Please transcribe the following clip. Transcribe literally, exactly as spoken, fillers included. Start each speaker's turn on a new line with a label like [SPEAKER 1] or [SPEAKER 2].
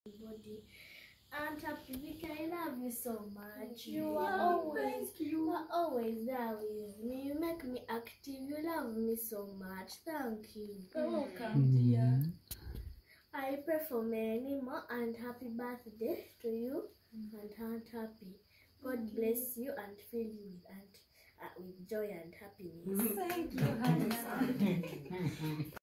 [SPEAKER 1] body. Aunt Happy Vicky, I love you so much.
[SPEAKER 2] You,
[SPEAKER 1] you are always you. you are always there with me. You make me active. You love me so much. Thank you.
[SPEAKER 2] You're welcome, dear.
[SPEAKER 1] I pray for many more and happy birthday to you and Aunt Happy. God bless you and fill you with, and, uh, with joy and happiness.
[SPEAKER 2] Thank you, Hannah.